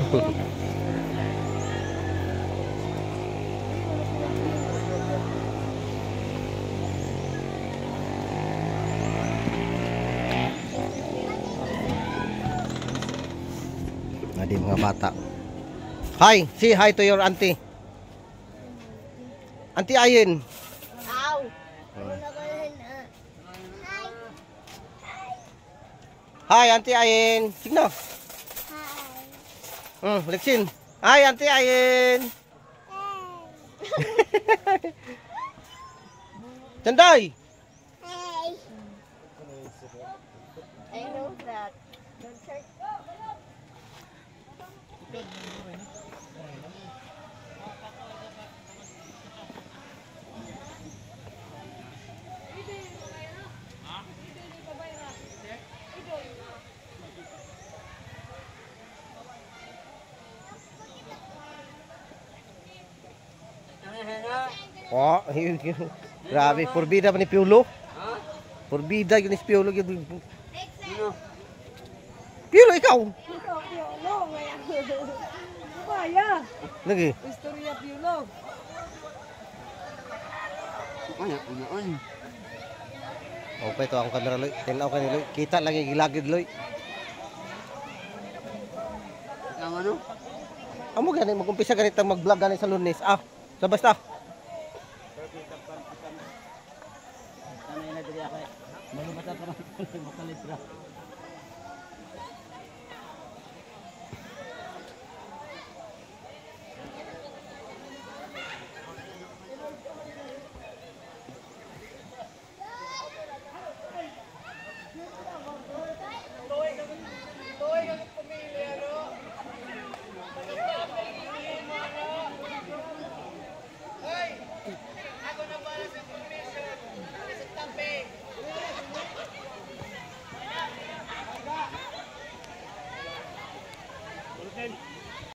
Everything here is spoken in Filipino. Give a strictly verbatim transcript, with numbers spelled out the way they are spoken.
Nadi mga bata. Hi, say hi to your auntie. Auntie Ayin. Ow. Hi, Auntie Ayin. Signo. Hi. Hmm, Lexin. Hi, Auntie Ayin. Hey. Chanday. Hey. I know that. Don't hurt. Oh, grabe, porbida pa ni Piolo. Porbida yun ni Piolo. Piolo, ikaw. Piolo, Kaya. Lagi. Istorya Piolo. Ay, unaon. Okay, ito akong kamera, Loy. Tinaw ka ni Loy. Kita lagi gilagid, Loy. Ang ano? Amo gani, mag-umpisa ganito mag-vlog gani sa Lunes. Ah, sa basta. Sanay na diri ako. Malumata pa rin. Makalitra.